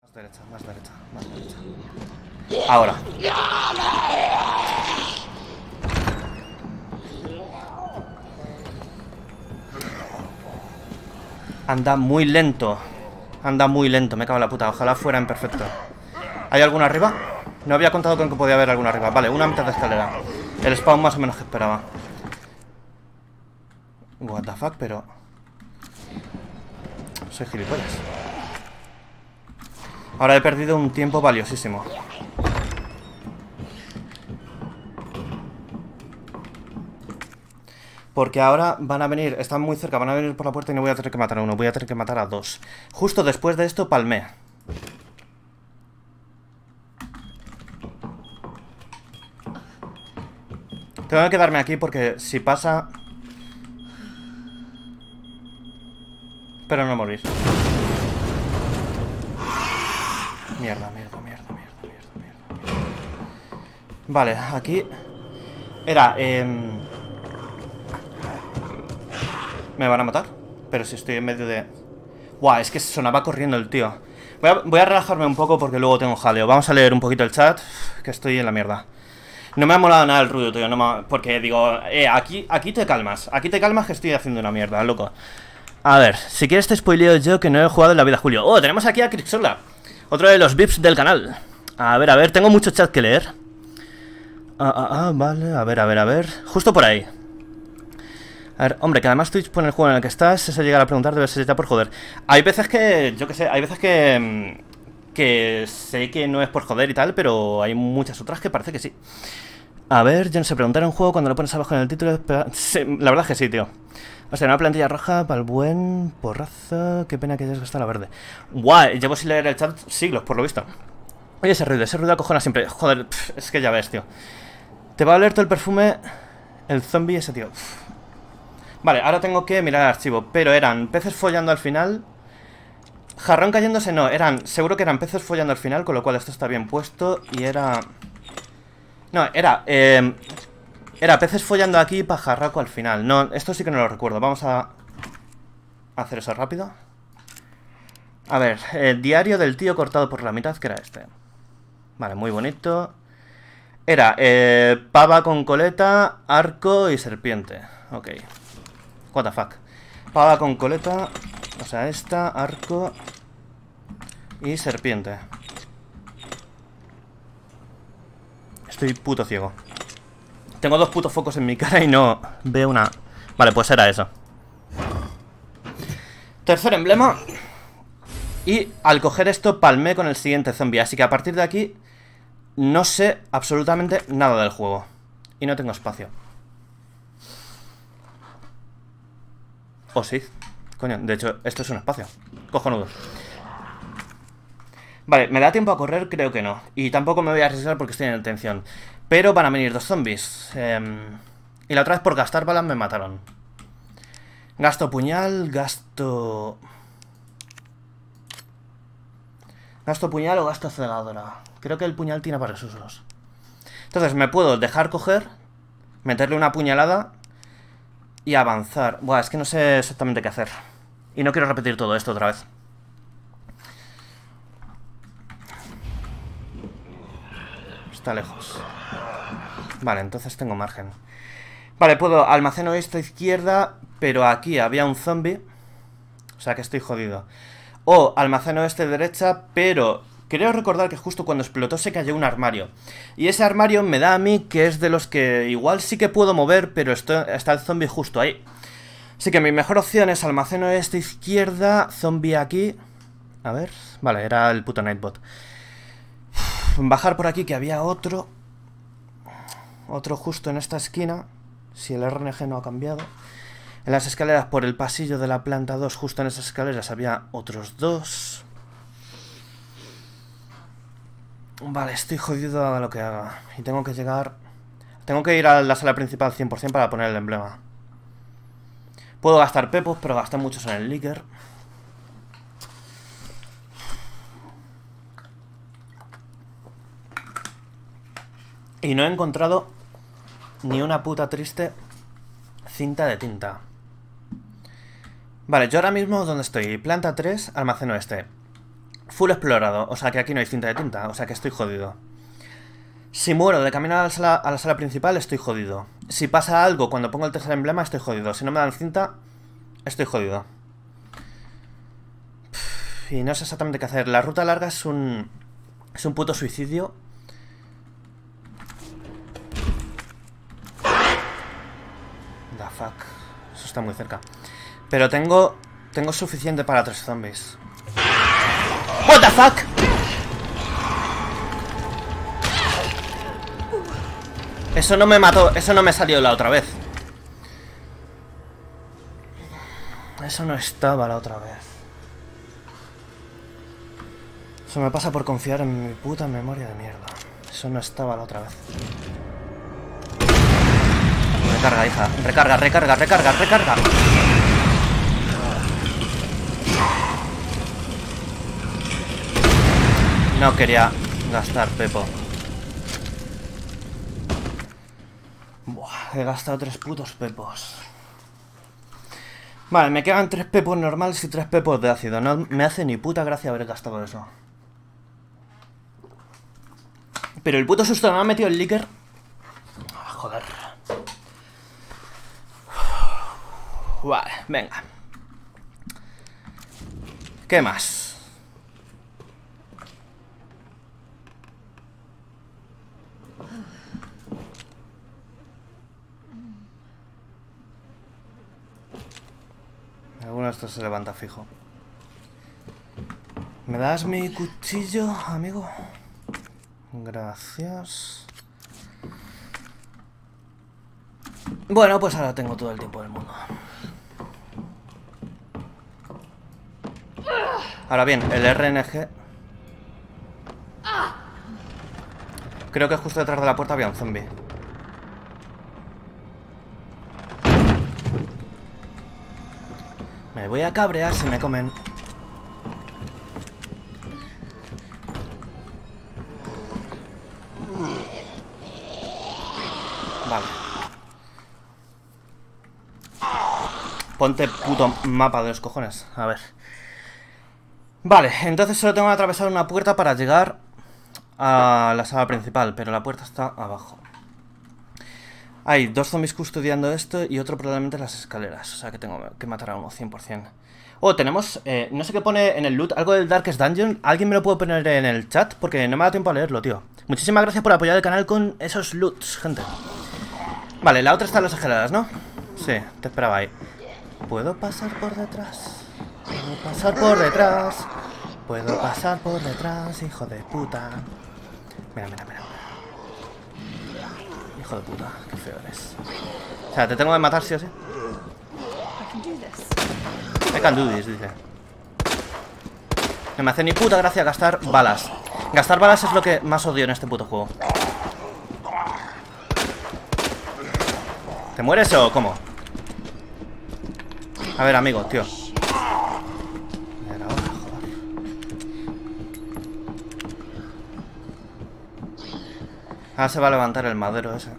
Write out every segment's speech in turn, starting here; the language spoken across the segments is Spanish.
Derecha, más derecha, más derecha. Ahora. Anda muy lento. Anda muy lento, me cago en la puta. Ojalá fuera en perfecto. ¿Hay alguno arriba? No había contado con que podía haber alguno arriba. Vale, una mitad de escalera. El spawn más o menos que esperaba. What the fuck, pero... soy gilipollas. Ahora he perdido un tiempo valiosísimo. Porque ahora van a venir, están muy cerca, van a venir por la puerta y no voy a tener que matar a uno, voy a tener que matar a dos. Justo después de esto palmé. Tengo que quedarme aquí porque si pasa... Espero no morir. Mierda. Vale, aquí... Era, ¿me van a matar? Pero si estoy en medio de... Buah, es que sonaba corriendo el tío. Voy a relajarme un poco porque luego tengo jaleo. Vamos a leer un poquito el chat, que estoy en la mierda. No me ha molado nada el ruido, tío, porque digo, aquí te calmas. Aquí te calmas que estoy haciendo una mierda, loco. A ver, si quieres te spoileo yo que no he jugado en la vida, Julio. Oh, tenemos aquí a Crixola, otro de los VIPs del canal. A ver, tengo mucho chat que leer. Vale, a ver. Justo por ahí. A ver, hombre, que además Twitch pone el juego en el que estás. Si se llega a preguntar, debe ser ya por joder. Hay veces que, yo que sé, hay veces que sé que no es por joder y tal, pero hay muchas otras que parece que sí. A ver, yo no sé, preguntar un juego cuando lo pones abajo en el título. Sí, la verdad es que sí, tío. O sea, una plantilla roja para el buen porrazo. Qué pena que hayas gastado la verde. Guay, llevo sin leer el chat siglos, por lo visto. Oye, ese ruido acojona siempre. Joder, es que ya ves, tío. Te va a oler todo el perfume el zombie ese, tío. Vale, ahora tengo que mirar el archivo. Pero eran peces follando al final. Jarrón cayéndose, no, seguro que eran peces follando al final, con lo cual esto está bien puesto. Y era... No, era peces follando aquí y pajarraco al final. No, esto sí que no lo recuerdo. Vamos a hacer eso rápido. A ver, el diario del tío cortado por la mitad, que era este. Vale, muy bonito. Era pava con coleta, arco y serpiente. Ok. What the fuck. Pava con coleta, o sea, esta, arco y serpiente. Estoy puto ciego. Tengo dos putos focos en mi cara y no veo una... Vale, pues era eso. Tercer emblema. Y al coger esto palmé con el siguiente zombie. Así que a partir de aquí no sé absolutamente nada del juego. Y no tengo espacio. Oh, sí. Coño, de hecho, esto es un espacio. Cojonudo. Vale, ¿me da tiempo a correr? Creo que no. Y tampoco me voy a arriesgar porque estoy en detención. Pero van a venir dos zombies. Y la otra vez por gastar balas me mataron. Gasto puñal, gasto... ¿Gasto puñal o gasto cegadora? Creo que el puñal tiene varios usos. Entonces me puedo dejar coger, meterle una puñalada y avanzar. Buah, es que no sé exactamente qué hacer. Y no quiero repetir todo esto otra vez. Está lejos. Vale, entonces tengo margen. Vale, puedo almaceno esta izquierda, pero aquí había un zombie. O sea que estoy jodido. O almaceno este derecha, pero creo recordar que justo cuando explotó se cayó un armario. Y ese armario me da a mí que es de los que igual sí que puedo mover, pero está el zombie justo ahí. Así que mi mejor opción es almaceno esta izquierda, zombie aquí. A ver, vale, era el puto Nightbot. Bajar por aquí que había otro. Otro justo en esta esquina. Si el RNG no ha cambiado. En las escaleras por el pasillo de la planta 2, justo en esas escaleras había otros dos. Vale, estoy jodido a lo que haga. Y tengo que llegar... Tengo que ir a la sala principal 100% para poner el emblema. Puedo gastar pepos, pero gasté muchos en el Licker. Y no he encontrado ni una puta triste cinta de tinta. Vale, yo ahora mismo, ¿dónde estoy? Planta 3, almaceno este. full explorado. O sea que aquí no hay cinta de tinta. O sea que estoy jodido. Si muero de camino a la sala principal, estoy jodido. Si pasa algo cuando pongo el tercer emblema, estoy jodido. Si no me dan cinta, estoy jodido. Y no sé exactamente qué hacer. La ruta larga es un puto suicidio. The fuck. Eso está muy cerca. Pero tengo suficiente para 3 zombies. What the fuck. Eso no me mató. Eso no me salió la otra vez. Eso no estaba la otra vez. Eso me pasa por confiar en mi puta memoria de mierda. Eso no estaba la otra vez. Recarga, hija. Recarga, recarga, recarga, recarga. No quería gastar pepo. Buah, he gastado 3 putos pepos. Vale, me quedan 3 pepos normales y 3 pepos de ácido. No me hace ni puta gracia haber gastado eso. Pero el puto susto me ha metido el líquido. Joder. Vale, venga. ¿Qué más? Alguno de estos se levanta fijo. ¿Me das mi cuchillo, amigo? Gracias. Bueno, pues ahora tengo todo el tiempo del mundo. Ahora bien, el RNG... Creo que justo detrás de la puerta había un zombie. Me voy a cabrear si me comen. Vale. Ponte puto mapa de los cojones. A ver. Vale, entonces solo tengo que atravesar una puerta para llegar a la sala principal, pero la puerta está abajo. Hay 2 zombies custodiando esto y otro probablemente en las escaleras. O sea que tengo que matar a uno 100%. Oh, tenemos... no sé qué pone en el loot. Algo del Darkest Dungeon. ¿Alguien me lo puede poner en el chat? Porque no me da tiempo a leerlo, tío. Muchísimas gracias por apoyar el canal con esos loots, gente. Vale, la otra está en las escaleras, ¿no? Sí, te esperaba ahí. ¿Puedo pasar por detrás? ¿Puedo pasar por detrás? ¿Puedo pasar por detrás, hijo de puta? Mira, mira, mira. Hijo de puta, qué feo eres. O sea, te tengo que matar sí o sí. I can do this, dice. No me hace ni puta gracia gastar balas. Gastar balas es lo que más odio en este puto juego. ¿Te mueres o cómo? A ver, amigo, tío. A ver, ahora, joder. Ahora se va a levantar el madero ese.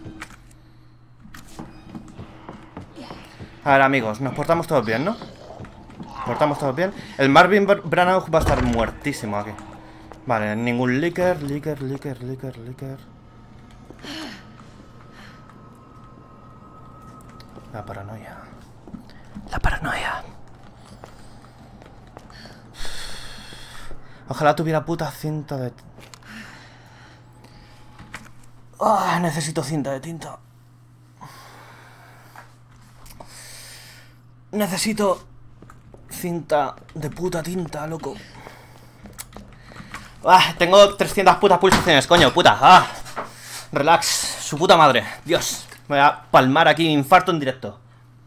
A ver, amigos, nos portamos todos bien, ¿no? Portamos todos bien. El Marvin Branagh va a estar muertísimo aquí. Vale, ningún licker. La paranoia. La paranoia. Ojalá tuviera puta cinta de... Oh, necesito cinta de tinta. Necesito cinta de puta tinta, loco. Ah, tengo 300 putas pulsaciones, coño, puta. Ah, relax, su puta madre. Dios, me voy a palmar aquí, infarto en directo.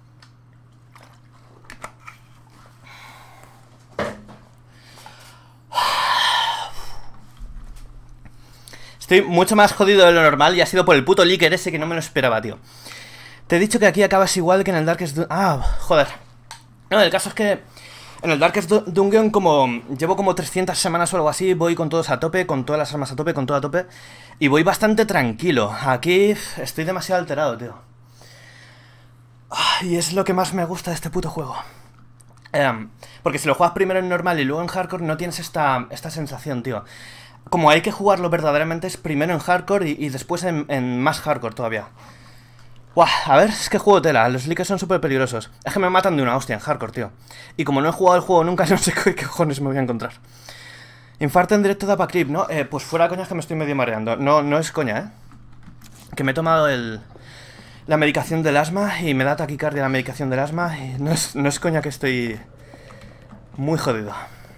Estoy mucho más jodido de lo normal y ha sido por el puto líquido ese que no me lo esperaba, tío. Te he dicho que aquí acabas igual que en el Darkest Dungeon. Ah, joder. No, el caso es que en el Darkest Dungeon, como llevo como 300 semanas o algo así, voy con todos a tope, con todas las armas a tope, con todo a tope. Y voy bastante tranquilo. Aquí estoy demasiado alterado, tío. Y es lo que más me gusta de este puto juego. Porque si lo juegas primero en normal y luego en hardcore, no tienes esta sensación, tío. Como hay que jugarlo verdaderamente es primero en hardcore y después en más hardcore todavía. Buah, a ver, es que juego tela, los leakers son súper peligrosos. Es que me matan de una hostia en hardcore, tío. Y como no he jugado el juego nunca, no sé qué cojones me voy a encontrar. Infarto en directo da pa' clip, ¿no? Pues fuera coña, es que me estoy medio mareando. No es coña, ¿eh? Que me he tomado la medicación del asma y me da taquicardia la medicación del asma y no es coña que estoy muy jodido.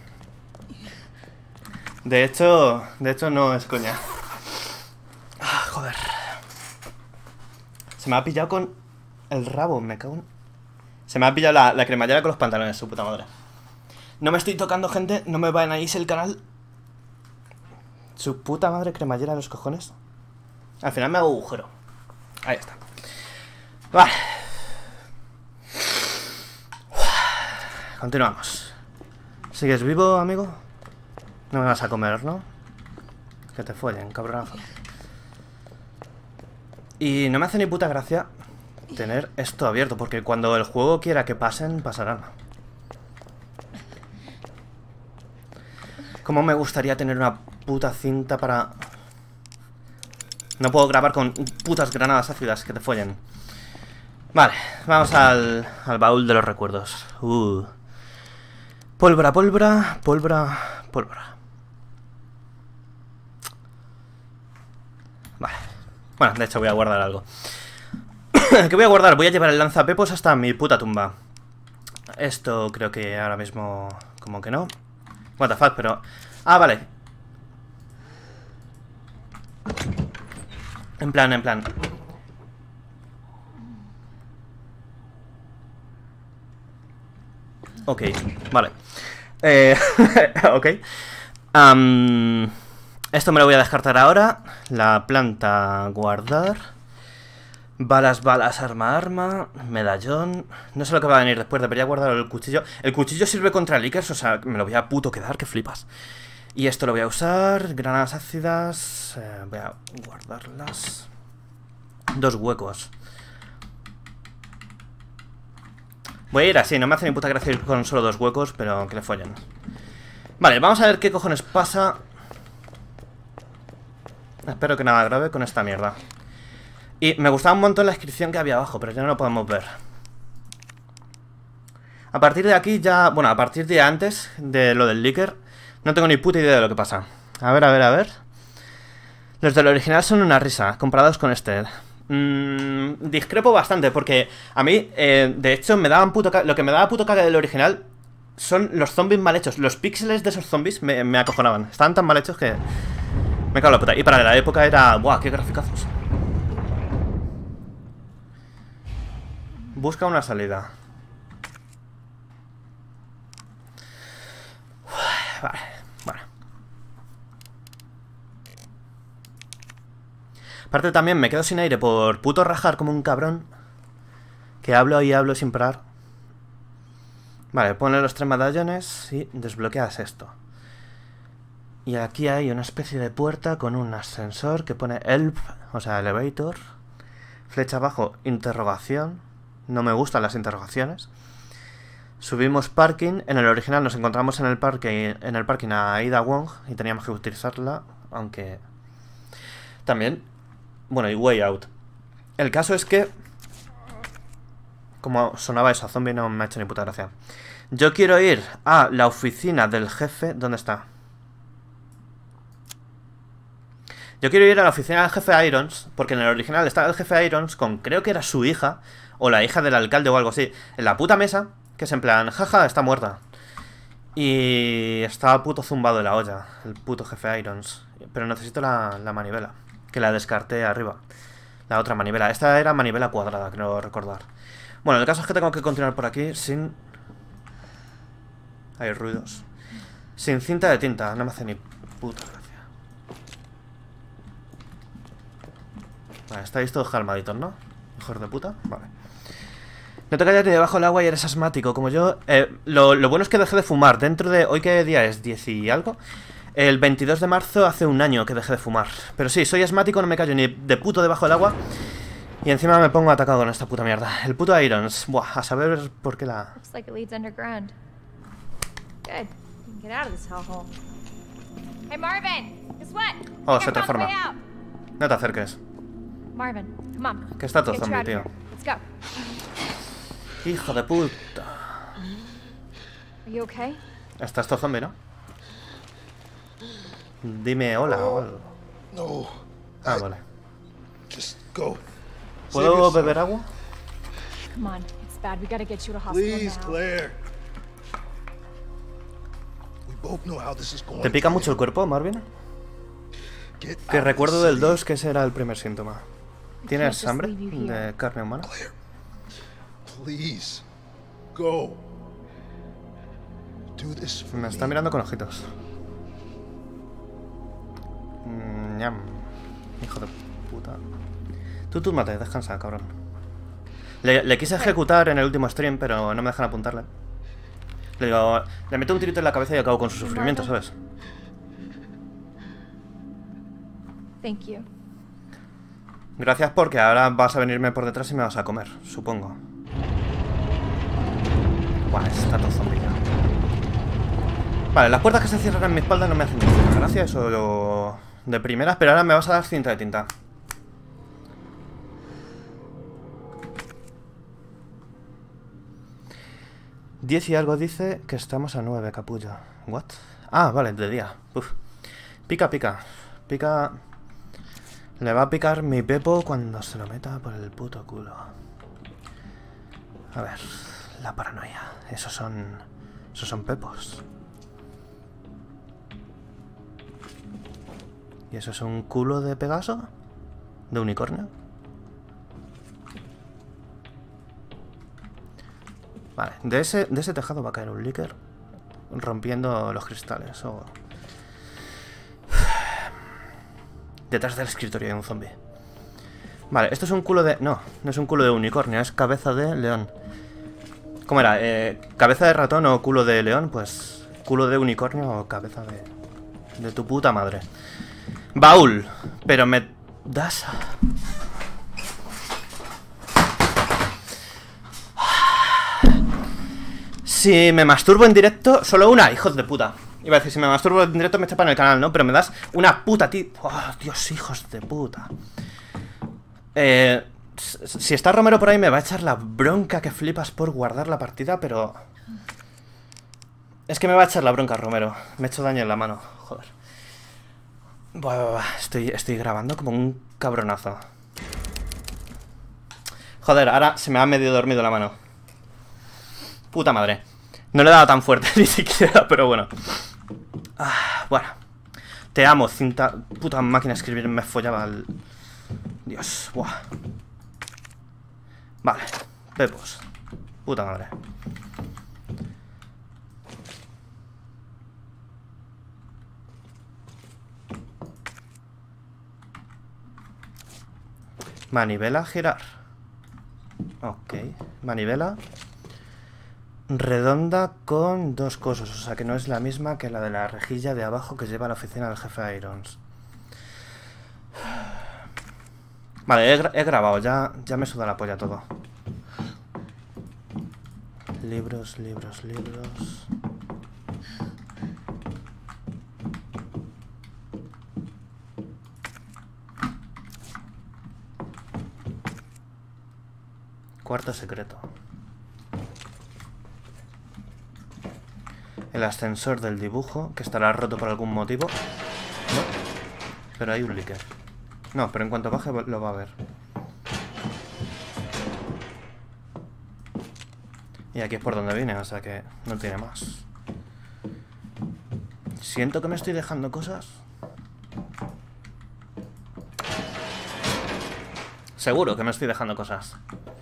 De hecho no es coña. Ah, joder. Se me ha pillado con el rabo, me cago en... Se me ha pillado la cremallera con los pantalones, su puta madre. No me estoy tocando, gente, no me vayan a irse el canal. Su puta madre cremallera de los cojones. Al final me hago agujero. Ahí está. Vale. Continuamos. ¿Sigues vivo, amigo? No me vas a comer, ¿no? Que te follen, cabronazo. Y no me hace ni puta gracia tener esto abierto, porque cuando el juego quiera que pasen, pasarán. Cómo me gustaría tener una puta cinta para... No puedo grabar con putas granadas ácidas que te follen. Vale, vamos al baúl de los recuerdos. Pólvora, pólvora, pólvora, pólvora. Vale. Bueno, de hecho voy a guardar algo. ¿Qué voy a guardar? Voy a llevar el lanzapepos hasta mi puta tumba. Esto creo que ahora mismo... Como que no. What the fuck, pero... Ah, vale. En plan. Ok, vale. Ok. Esto me lo voy a descartar ahora. La planta, guardar. Balas, arma, medallón. No sé lo que va a venir después, debería guardar el cuchillo. El cuchillo sirve contra leakers, o sea, me lo voy a puto quedar, que flipas. Y esto lo voy a usar, granadas ácidas. Voy a guardarlas. 2 huecos. Voy a ir así, no me hace ni puta gracia ir con solo 2 huecos, pero que le follen. Vale, vamos a ver qué cojones pasa. Espero que nada grave con esta mierda. Y me gustaba un montón la inscripción que había abajo, pero ya no lo podemos ver. A partir de aquí ya... Bueno, a partir de antes de lo del leaker, no tengo ni puta idea de lo que pasa. A ver. Los del original son una risa, comparados con este. Discrepo bastante, porque a mí, de hecho, me daban puto lo que me daba puto caga del original son los zombies mal hechos. Los píxeles de esos zombies me acojonaban. Estaban tan mal hechos que... Me cago en la puta. Y para la época era... ¡Buah, qué graficazos! Busca una salida. Vale, bueno. Aparte también me quedo sin aire por puto rajar como un cabrón. Que hablo y hablo sin parar. Vale, ponle los 3 medallones y desbloqueas esto. Y aquí hay una especie de puerta con un ascensor que pone help, o sea, elevator. Flecha abajo, interrogación. No me gustan las interrogaciones. Subimos parking. En el original nos encontramos en el parking a Ada Wong y teníamos que utilizarla, aunque... También... Bueno, y way out. El caso es que... Como sonaba eso, zombie no me ha hecho ni puta gracia. Yo quiero ir a la oficina del jefe... ¿Dónde está? Yo quiero ir a la oficina del jefe Irons, porque en el original estaba el jefe Irons con, creo que era su hija, o la hija del alcalde o algo así, en la puta mesa, que es en plan, jaja, está muerta. Y estaba puto zumbado de la olla, el puto jefe Irons. Pero necesito la manivela, que la descarté arriba. La otra manivela, esta era manivela cuadrada, creo recordar. Bueno, el caso es que tengo que continuar por aquí sin... Hay ruidos. Sin cinta de tinta, no me hace ni puta gracia. Vale, estáis todos calmaditos, ¿no? Hijos de puta, vale. No te callas ni debajo del agua y eres asmático, como yo. Lo bueno es que dejé de fumar. Dentro de... ¿Hoy qué día es? ¿10 y algo? El 22 de marzo hace un año que dejé de fumar. Pero sí, soy asmático, no me callo ni de puto debajo del agua. Y encima me pongo atacado con esta puta mierda. El puto Irons. Buah, a saber por qué la... Looks like it leads underground. Good. We can get out of this hellhole. Hey Marvin, guess what? Oh, Here, se transforma. found the way out. No te acerques. Marvin, come on. Que está todo Let's get you zombie, out tío. of here. Let's go. Hijo de puta. Are you okay? Estás todo zombie, ¿no? Dime hola o algo. No. Ah, vale. Just go. ¿Puedo beber agua? Come on, it's bad. We gotta get you to hospital Please, now. Claire. We both know how this is going. ¿Te pica mucho el cuerpo, Marvin? Get Que out recuerdo of the del city. 2 que ese era el primer síntoma. ¿Tienes just hambre leave you here. de carne humana? Claire, please, go. Do this for Me me. está mirando con ojitos. Ñam. Hijo de puta. Tú mate, descansa, cabrón. Le quise ejecutar en el último stream, pero no me dejan apuntarle. Le digo, le meto un tirito en la cabeza y acabo con su sufrimiento, ¿sabes? Thank you. Gracias porque ahora vas a venirme por detrás y me vas a comer, supongo. Buah, está todo zombie ya. Vale, las puertas que se cierran en mi espalda no me hacen ninguna gracia, eso de primeras, pero ahora me vas a dar cinta de tinta. Diez y algo dice que estamos a 9, capullo. ¿What? Ah, vale, de día. Uf. Pica, pica. Pica... Le va a picar mi pepo cuando se lo meta por el puto culo. A ver, la paranoia. Esos son pepos. ¿Y eso es un culo de Pegaso? ¿De unicornio? Vale, de ese tejado va a caer un líquido rompiendo los cristales. O... Detrás del escritorio hay un zombie. Vale, esto es un culo de... No, no es un culo de unicornio, es cabeza de león. ¿Cómo era? ¿Cabeza de ratón o culo de león? Pues culo de unicornio o cabeza de tu puta madre. Baúl. Pero me das... Si me masturbo en directo, solo una, hijos de puta. Iba a decir, si me masturbo en directo me chapan el canal, ¿no? Pero me das una puta, tío. Oh, Dios, hijos de puta. Si está Romero por ahí me va a echar la bronca que flipas por guardar la partida, pero... Es que me va a echar la bronca, Romero. Me he hecho daño en la mano, joder. Buah, estoy grabando como un cabronazo. Joder, ahora se me ha medio dormido la mano. Puta madre. No le he dado tan fuerte ni siquiera, pero bueno. Bueno. Te amo, cinta. Puta máquina de escribir me follaba el... Dios, buah. Vale, pepos. Puta madre. Manivela, girar. Ok, manivela redonda con dos cosas, o sea que no es la misma que la de la rejilla de abajo que lleva a la oficina del jefe Irons. Vale, he grabado, ya me suda la polla todo. Libros, libros, libros. Cuarto secreto. El ascensor del dibujo, que estará roto por algún motivo. No, pero hay un líquido. No, pero en cuanto baje lo va a ver. Y aquí es por donde viene, o sea que no tiene más. Siento que me estoy dejando cosas. Seguro que me estoy dejando cosas.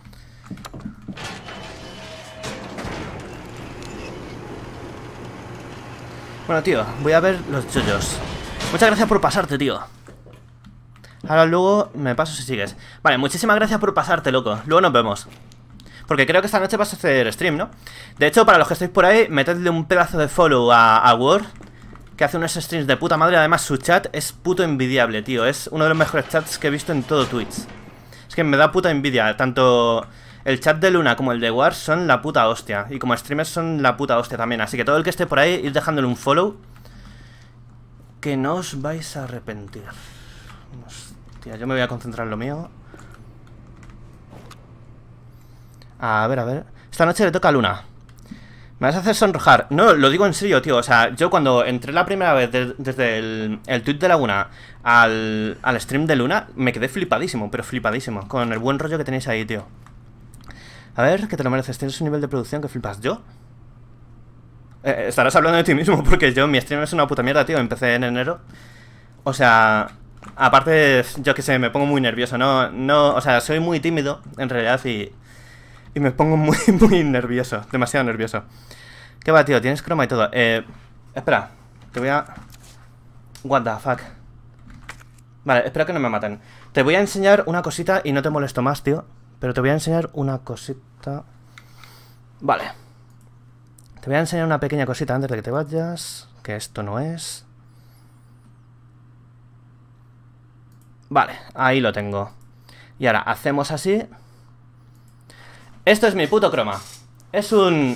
Bueno, tío, voy a ver los yoyos. Muchas gracias por pasarte, tío. Ahora luego me paso si sigues. Vale, muchísimas gracias por pasarte, loco. Luego nos vemos. Porque creo que esta noche vas a hacer stream, ¿no? De hecho, para los que estáis por ahí, metedle un pedazo de follow a Word, que hace unos streams de puta madre. Además, su chat es puto envidiable, tío. Es uno de los mejores chats que he visto en todo Twitch. Es que me da puta envidia. Tanto el chat de Luna como el de Wars son la puta hostia. Y como streamers son la puta hostia también. Así que todo el que esté por ahí, ir dejándole un follow, que no os vais a arrepentir. Hostia, yo me voy a concentrar en lo mío. A ver. Esta noche le toca a Luna. Me vas a hacer sonrojar. No, lo digo en serio, tío. O sea, yo cuando entré la primera vez desde el tweet de Laguna al stream de Luna, me quedé flipadísimo, pero flipadísimo. Con el buen rollo que tenéis ahí, tío. A ver, que te lo mereces. Tienes un nivel de producción que flipas. ¿Yo? Estarás hablando de ti mismo, porque mi stream es una puta mierda, tío. Empecé en enero. O sea, aparte, yo que sé, me pongo muy nervioso. No, o sea, soy muy tímido, en realidad, y me pongo muy, muy nervioso. Demasiado nervioso. ¿Qué va, tío? Tienes croma y todo. Espera. Te voy a... What the fuck. Vale, espera que no me maten. Te voy a enseñar una cosita y no te molesto más, tío. Pero te voy a enseñar una cosita. Vale. Te voy a enseñar una pequeña cosita antes de que te vayas. Que esto no es. Vale, ahí lo tengo. Y ahora hacemos así. Esto es mi puto croma. Es un...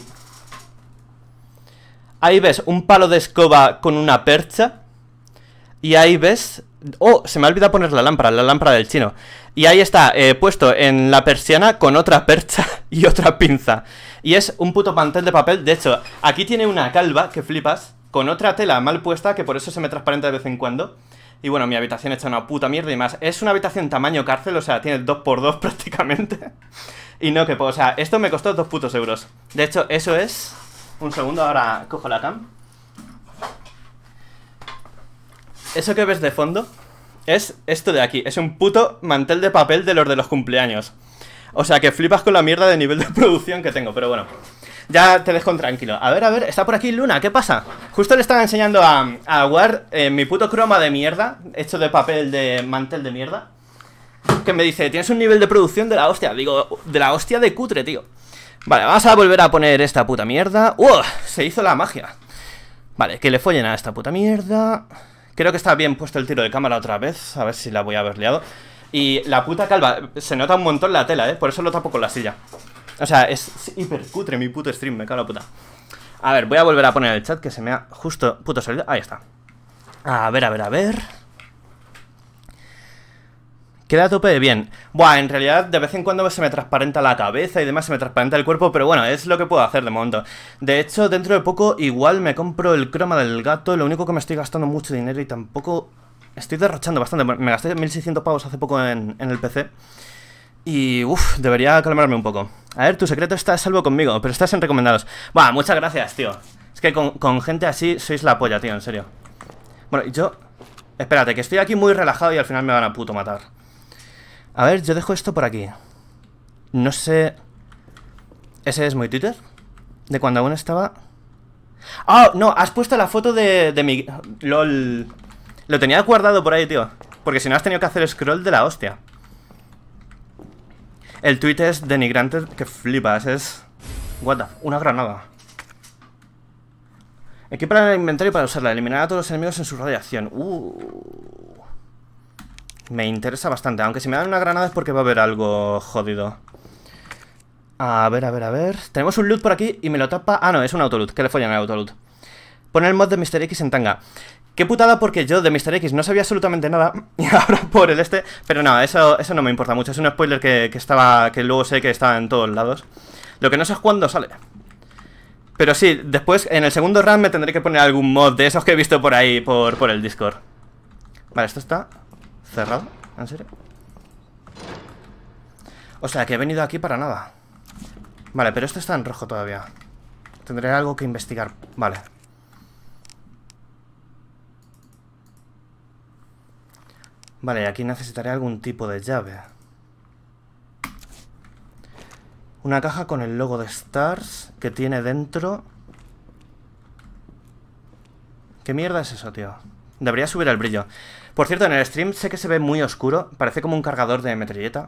Ahí ves un palo de escoba con una percha. Y ahí ves... Oh, se me ha olvidado poner la lámpara del chino. Y ahí está, puesto en la persiana con otra percha y otra pinza. Y es un puto mantel de papel. De hecho, aquí tiene una calva que flipas, con otra tela mal puesta, que por eso se me transparenta de vez en cuando. Y bueno, mi habitación hecha una puta mierda y más. Es una habitación tamaño cárcel, o sea, tiene 2×2 prácticamente. Y no que puedo, o sea, esto me costó 2 putos euros. De hecho, eso es... Un segundo, ahora cojo la cam. Eso que ves de fondo es esto de aquí. Es un puto mantel de papel de los cumpleaños. O sea, que flipas con la mierda de nivel de producción que tengo, pero bueno. Ya te dejo tranquilo. A ver, está por aquí Luna, ¿qué pasa? Justo le estaba enseñando a War mi puto croma de mierda, hecho de papel de mantel de mierda. Que me dice, tienes un nivel de producción de la hostia. Digo, de la hostia de cutre, tío. Vale, vamos a volver a poner esta puta mierda. ¡Wow! Se hizo la magia. Vale, que le follen a esta puta mierda. Creo que está bien puesto el tiro de cámara otra vez. A ver si la voy a haber liado. Y la puta calva, se nota un montón la tela, por eso lo tapo con la silla. O sea, es hiper cutre mi puto stream, me cago en la puta. A ver, voy a volver a poner el chat que se me ha justo puto salido. Ahí está. A ver. Queda a tope de bien. Buah, en realidad de vez en cuando se me transparenta la cabeza y demás, se me transparenta el cuerpo, pero bueno, es lo que puedo hacer de momento. De hecho, dentro de poco igual me compro el croma del gato. Lo único que me estoy gastando mucho dinero y tampoco... Estoy derrochando bastante. Me gasté 1600 pavos hace poco en el PC. Y uff, debería calmarme un poco. A ver, tu secreto está a salvo conmigo, pero estás en recomendados. Buah, muchas gracias, tío. Es que con gente así sois la polla, tío, en serio. Bueno, yo... Espérate, que estoy aquí muy relajado y al final me van a puto matar. A ver, yo dejo esto por aquí. No sé... ¿Ese es muy Twitter? De cuando aún estaba... ¡Oh! No, has puesto la foto de mi... LOL. Lo tenía guardado por ahí, tío. Porque si no has tenido que hacer scroll de la hostia. El tweet es denigrante que flipas, es... What the... Una granada. Equipa el inventario para usarla. Eliminar a todos los enemigos en su radiación. Me interesa bastante. Aunque si me dan una granada es porque va a haber algo jodido. A ver. Tenemos un loot por aquí y me lo tapa... Ah, no, es un autoloot. Que le follan el autoloot. Pone el mod de Mr. X en tanga. Qué putada porque yo de Mr. X no sabía absolutamente nada. Y ahora por el este... Pero no, eso no me importa mucho. Es un spoiler que luego sé que está en todos lados. Lo que no sé es cuándo sale. Pero sí, después en el segundo run me tendré que poner algún mod de esos que he visto por ahí, por el Discord. Vale, esto está cerrado. ¿En serio? O sea, que he venido aquí para nada. Vale, pero esto está en rojo todavía. Tendré algo que investigar. Vale. Vale, aquí necesitaré algún tipo de llave. Una caja con el logo de Stars que tiene dentro... ¿Qué mierda es eso, tío? Debería subir el brillo. Por cierto, en el stream sé que se ve muy oscuro. Parece como un cargador de metralleta.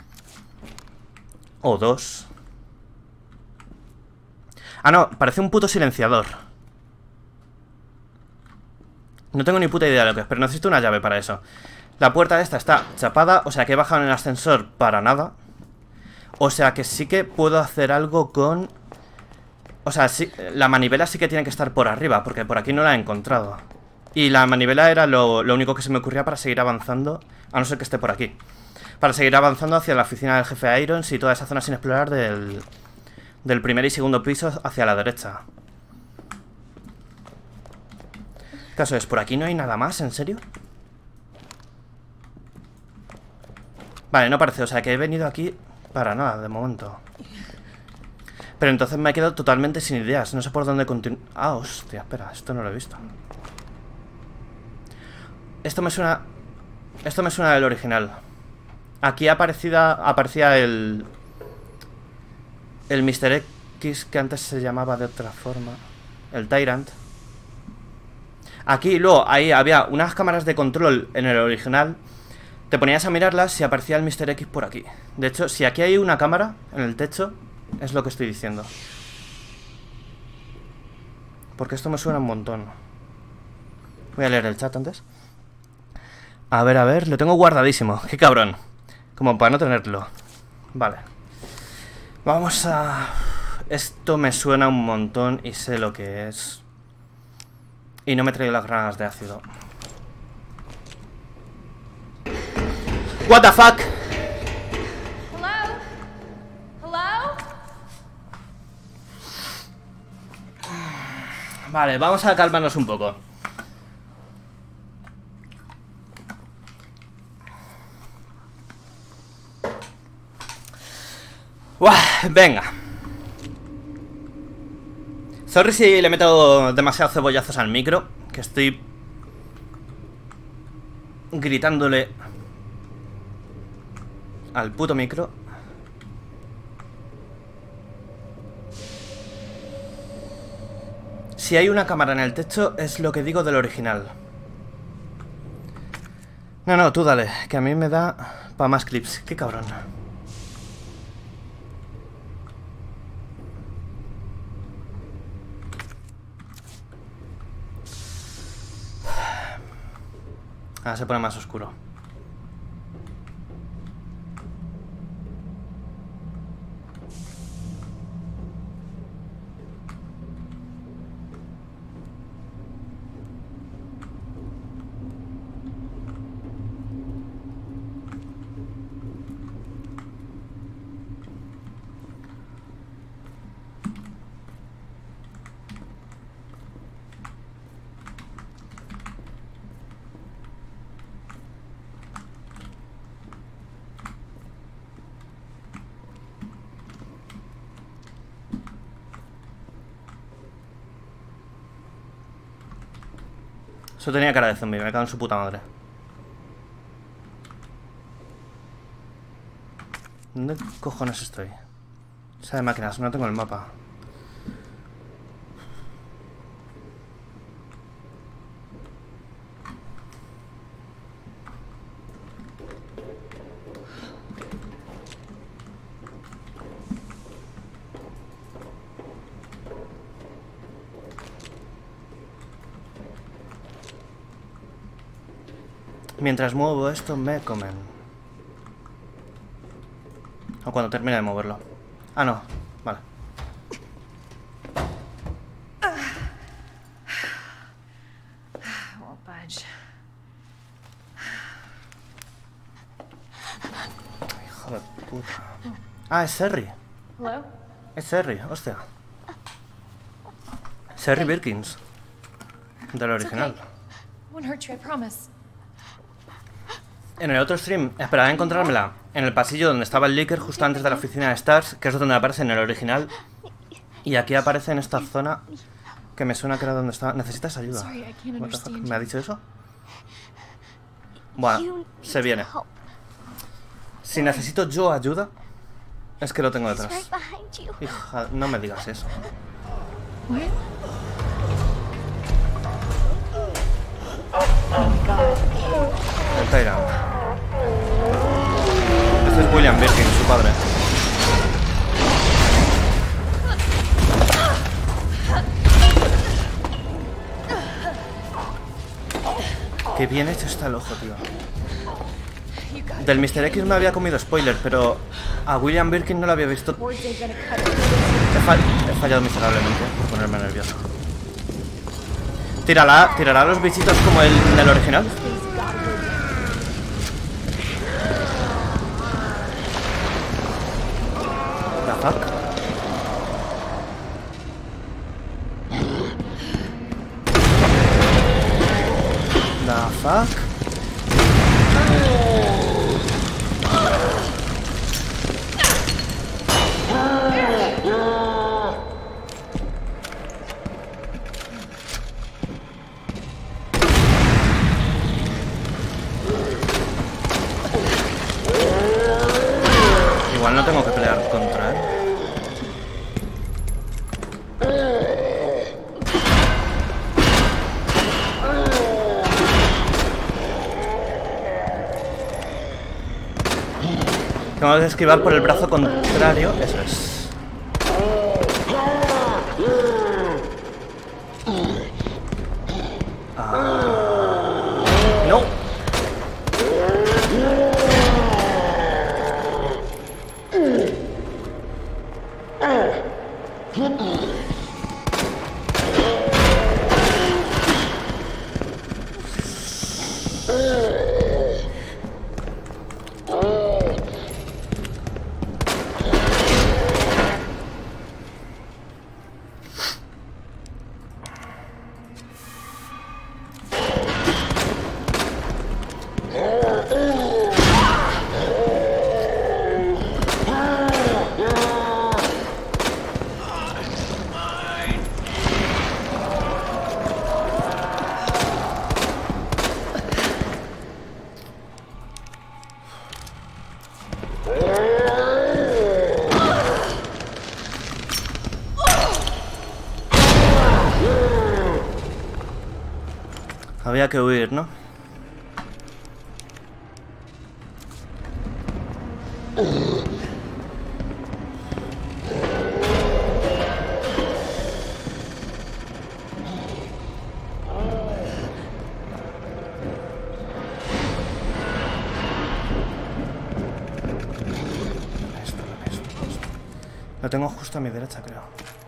O dos. Ah, no, parece un puto silenciador. No tengo ni puta idea de lo que es, pero necesito una llave para eso. La puerta esta está chapada, o sea que he bajado en el ascensor para nada. O sea que sí que puedo hacer algo con... O sea, sí, la manivela sí que tiene que estar por arriba, porque por aquí no la he encontrado. Y la manivela era lo único que se me ocurría para seguir avanzando, a no ser que esté por aquí. Para seguir avanzando hacia la oficina del jefe Irons y toda esa zona sin explorar del primer y segundo piso hacia la derecha. ¿Qué caso es? ¿Por aquí no hay nada más? ¿En serio? Vale, no parece, o sea que he venido aquí para nada, de momento. Pero entonces me he quedado totalmente sin ideas. No sé por dónde continuar. Ah, hostia, espera, esto no lo he visto. Esto me suena del original. Aquí aparecía el Mr. X, que antes se llamaba de otra forma. El Tyrant. Aquí, luego, ahí había unas cámaras de control en el original. Te ponías a mirarlas y aparecía el Mr. X por aquí. De hecho, si aquí hay una cámara en el techo, es lo que estoy diciendo. Porque esto me suena un montón. Voy a leer el chat antes. A ver, lo tengo guardadísimo. Qué cabrón. Como para no tenerlo. Vale. Vamos a... Esto me suena un montón y sé lo que es. Y no me he traído las granadas de ácido. What the fuck? Hello? Hello? Vale, vamos a calmarnos un poco. Venga. Sorry si le meto demasiados cebollazos al micro, que estoy gritándole al puto micro. Si hay una cámara en el techo, es lo que digo del original. No, tú dale, que a mí me da para más clips. Qué cabrón. Ahora se pone más oscuro. Eso tenía cara de zombie, me cago en su puta madre. ¿Dónde cojones estoy? Esa de máquinas, no tengo el mapa. Mientras muevo esto me comen. O cuando termine de moverlo. Ah, no. Vale. Won't budge. Hijo de puta. Ah, es Serry. Hello? Es Serry, hostia. Serry Birkins. Del original. Okay. Won't hurt you, I promise. En el otro stream esperaba encontrármela en el pasillo donde estaba el Licker, justo antes de la oficina de Stars, que es donde aparece en el original. Y aquí aparece en esta zona que me suena que era donde estaba. ¿Necesitas ayuda? What the fuck? ¿Me ha dicho eso? Bueno, se viene. Si necesito yo ayuda, es que lo tengo detrás. Hija, no me digas eso. El Tyrant. Este es William Birkin, su padre. Qué bien hecho está el ojo, tío. Del Mr. X me había comido spoiler, pero a William Birkin no lo había visto. Hordes ain't gonna cut it. He fallado miserablemente por ponerme nervioso. ¿Tirará a los bichitos como el del original? The fuck? The fuck? Igual no tengo que pelear contra él. Tengo que esquivar por el brazo contrario. Eso es. No. Había que huir, ¿no? Esto. Lo tengo justo a mi derecha, creo.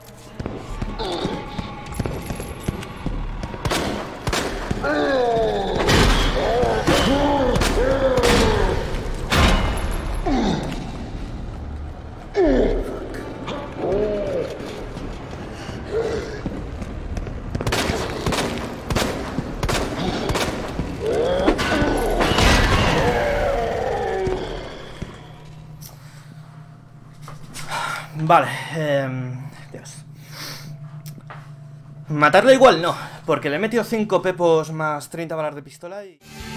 Vale, Dios. Matarle igual no, porque le he metido 5 pepos más 30 balas de pistola y...